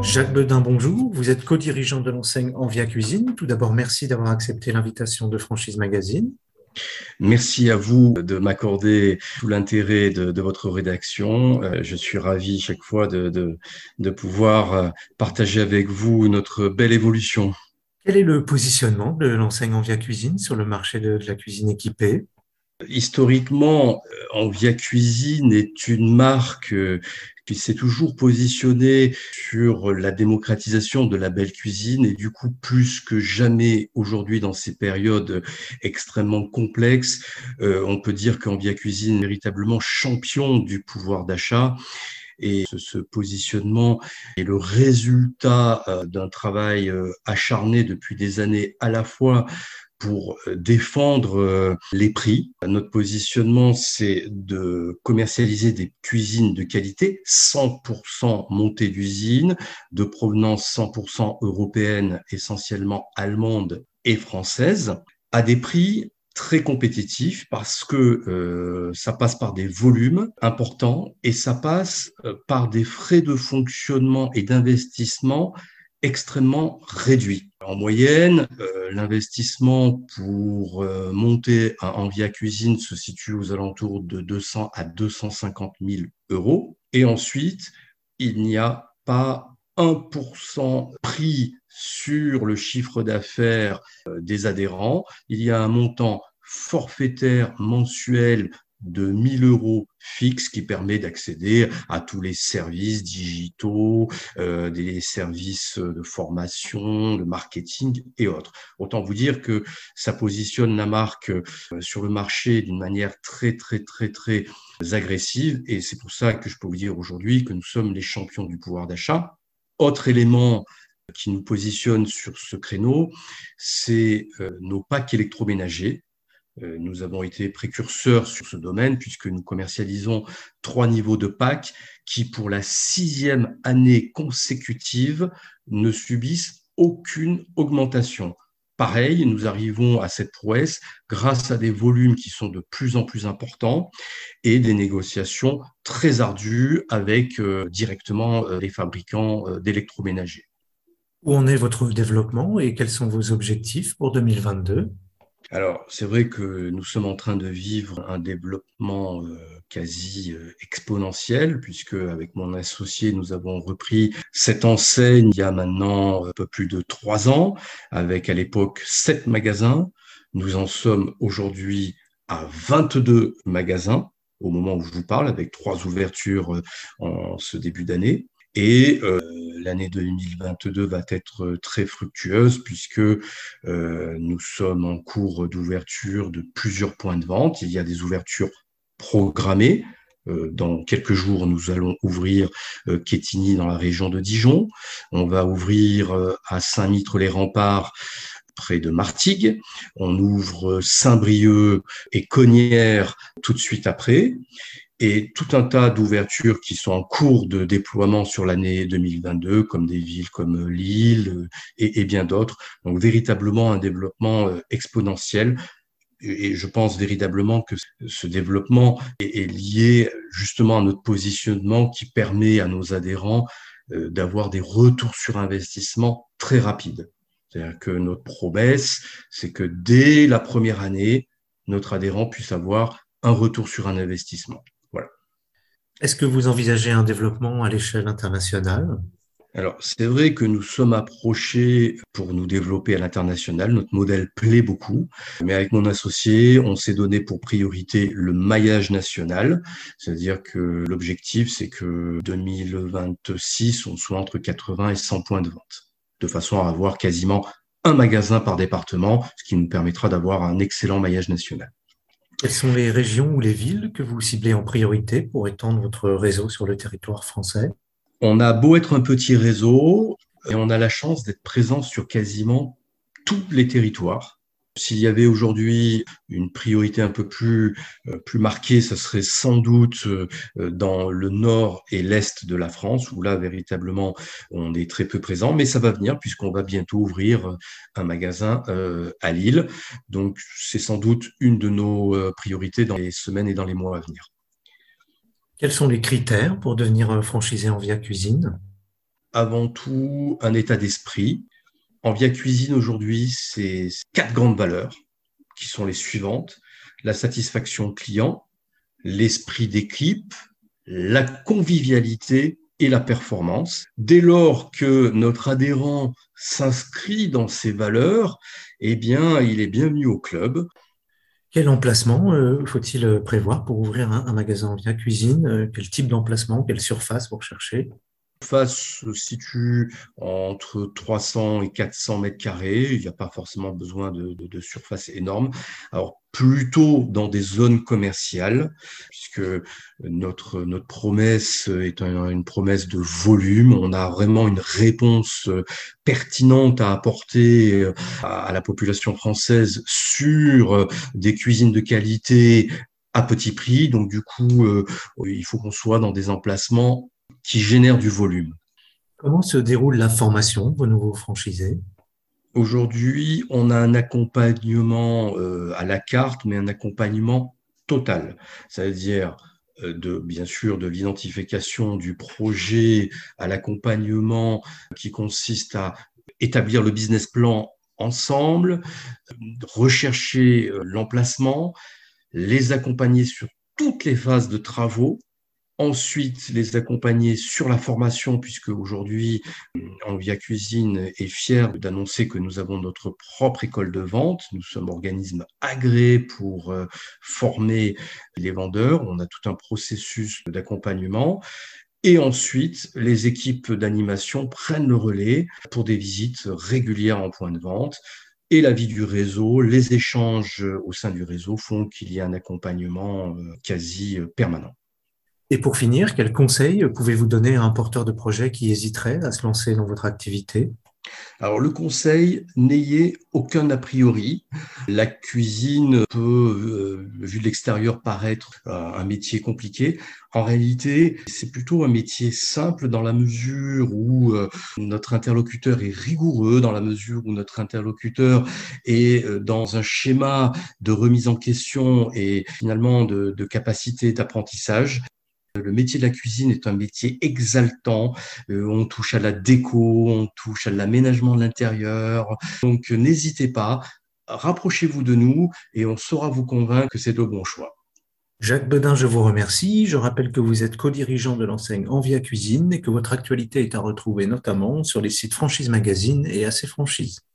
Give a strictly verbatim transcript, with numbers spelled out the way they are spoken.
Jacques Bedin, bonjour. Vous êtes co-dirigeant de l'enseigne Envia Cuisine. Tout d'abord, merci d'avoir accepté l'invitation de Franchise Magazine. Merci à vous de m'accorder tout l'intérêt de, de votre rédaction. Euh, je suis ravi chaque fois de, de, de pouvoir euh, partager avec vous notre belle évolution. Quel est le positionnement de l'enseigne Envia Cuisine sur le marché de, de la cuisine équipée? Historiquement, euh, Envia Cuisine est une marque euh, qui s'est toujours positionnée sur la démocratisation de la belle cuisine et du coup, plus que jamais aujourd'hui dans ces périodes extrêmement complexes, euh, on peut dire qu'Envia Cuisine est véritablement champion du pouvoir d'achat. Et ce, ce positionnement est le résultat euh, d'un travail euh, acharné depuis des années à la fois pour défendre euh, les prix. Notre positionnement, c'est de commercialiser des cuisines de qualité, cent pour cent montées d'usine, de provenance cent pour cent européenne, essentiellement allemande et française, à des prix très compétitifs parce que euh, ça passe par des volumes importants et ça passe euh, par des frais de fonctionnement et d'investissement extrêmement réduits. En moyenne, euh, l'investissement pour euh, monter un Envia Cuisine se situe aux alentours de deux cents à deux cent cinquante mille euros. Et ensuite, il n'y a pas un pour cent pris sur le chiffre d'affaires euh, des adhérents. Il y a un montant forfaitaire mensuel de mille euros fixe qui permet d'accéder à tous les services digitaux, euh, des services de formation, de marketing et autres. Autant vous dire que ça positionne la marque euh, sur le marché d'une manière très, très, très, très agressive et c'est pour ça que je peux vous dire aujourd'hui que nous sommes les champions du pouvoir d'achat. Autre élément qui nous positionne sur ce créneau, c'est euh, nos packs électroménagers. Nous avons été précurseurs sur ce domaine puisque nous commercialisons trois niveaux de packs qui, pour la sixième année consécutive, ne subissent aucune augmentation. Pareil, nous arrivons à cette prouesse grâce à des volumes qui sont de plus en plus importants et des négociations très ardues avec euh, directement euh, les fabricants euh, d'électroménagers. Où en est votre développement et quels sont vos objectifs pour deux mille vingt-deux? Alors, c'est vrai que nous sommes en train de vivre un développement euh, quasi euh, exponentiel, puisque avec mon associé, nous avons repris cette enseigne il y a maintenant un peu plus de trois ans, avec à l'époque sept magasins. Nous en sommes aujourd'hui à vingt-deux magasins au moment où je vous parle, avec trois ouvertures euh, en ce début d'année. Et euh, l'année deux mille vingt-deux va être très fructueuse puisque euh, nous sommes en cours d'ouverture de plusieurs points de vente. Il y a des ouvertures programmées. Euh, dans quelques jours, nous allons ouvrir euh, Quetigny dans la région de Dijon. On va ouvrir euh, à Saint-Mitre-les-Remparts près de Martigues. On ouvre Saint-Brieuc et Cognières tout de suite après. Et tout un tas d'ouvertures qui sont en cours de déploiement sur l'année deux mille vingt-deux, comme des villes comme Lille et, et bien d'autres. Donc véritablement un développement exponentiel. Et je pense véritablement que ce développement est, est lié justement à notre positionnement qui permet à nos adhérents d'avoir des retours sur investissement très rapides. C'est-à-dire que notre promesse, c'est que dès la première année, notre adhérent puisse avoir un retour sur un investissement. Voilà. Est-ce que vous envisagez un développement à l'échelle internationale? Alors, c'est vrai que nous sommes approchés pour nous développer à l'international. Notre modèle plaît beaucoup, mais avec mon associé, on s'est donné pour priorité le maillage national. C'est-à-dire que l'objectif, c'est que deux mille vingt-six, on soit entre quatre-vingts et cent points de vente, de façon à avoir quasiment un magasin par département, ce qui nous permettra d'avoir un excellent maillage national. Quelles sont les régions ou les villes que vous ciblez en priorité pour étendre votre réseau sur le territoire français? On a beau être un petit réseau, et on a la chance d'être présent sur quasiment tous les territoires. S'il y avait aujourd'hui une priorité un peu plus, euh, plus marquée, ce serait sans doute euh, dans le nord et l'est de la France, où là, véritablement, on est très peu présent, mais ça va venir puisqu'on va bientôt ouvrir un magasin euh, à Lille. Donc, c'est sans doute une de nos euh, priorités dans les semaines et dans les mois à venir. Quels sont les critères pour devenir franchisé Envia Cuisine? avant tout un état d'esprit. En Via Cuisine aujourd'hui, c'est quatre grandes valeurs qui sont les suivantes: la satisfaction client, l'esprit d'équipe, la convivialité et la performance. Dès lors que notre adhérent s'inscrit dans ces valeurs, eh bien, il est bienvenu au club. Quel emplacement euh, faut-il prévoir pour ouvrir un, un magasin Via Cuisine? Euh, Quel type d'emplacement, quelle surface vous recherchez? Face se situe entre trois cents et quatre cents mètres carrés. Il n'y a pas forcément besoin de, de, de surface énorme. Alors, plutôt dans des zones commerciales, puisque notre, notre promesse est un, une promesse de volume. On a vraiment une réponse pertinente à apporter à, à la population française sur des cuisines de qualité à petit prix. Donc, du coup, euh, il faut qu'on soit dans des emplacements qui génèrent du volume. Comment se déroule la formation de vos nouveaux franchisés? Aujourd'hui, on a un accompagnement euh, à la carte, mais un accompagnement total. C'est-à-dire, euh, de, bien sûr, de l'identification du projet à l'accompagnement qui consiste à établir le business plan ensemble, rechercher euh, l'emplacement, les accompagner sur toutes les phases de travaux. Ensuite, les accompagner sur la formation, puisque aujourd'hui, en Via Cuisine est fier d'annoncer que nous avons notre propre école de vente. Nous sommes organisme agréé pour euh, former les vendeurs. On a tout un processus d'accompagnement. Et ensuite, les équipes d'animation prennent le relais pour des visites régulières en point de vente. Et la vie du réseau, les échanges au sein du réseau font qu'il y a un accompagnement euh, quasi permanent. Et pour finir, quels conseils pouvez-vous donner à un porteur de projet qui hésiterait à se lancer dans votre activité? Alors le conseil, n'ayez aucun a priori. La cuisine peut, euh, vu de l'extérieur, paraître euh, un métier compliqué. En réalité, c'est plutôt un métier simple dans la mesure où euh, notre interlocuteur est rigoureux, dans la mesure où notre interlocuteur est euh, dans un schéma de remise en question et finalement de, de capacité d'apprentissage. Le métier de la cuisine est un métier exaltant. Euh, on touche à la déco, on touche à l'aménagement de l'intérieur. Donc, n'hésitez pas, rapprochez-vous de nous et on saura vous convaincre que c'est le bon choix. Jacques Bedin, je vous remercie. Je rappelle que vous êtes co-dirigeant de l'enseigne Envia Cuisine et que votre actualité est à retrouver notamment sur les sites Franchise Magazine et A C Franchise.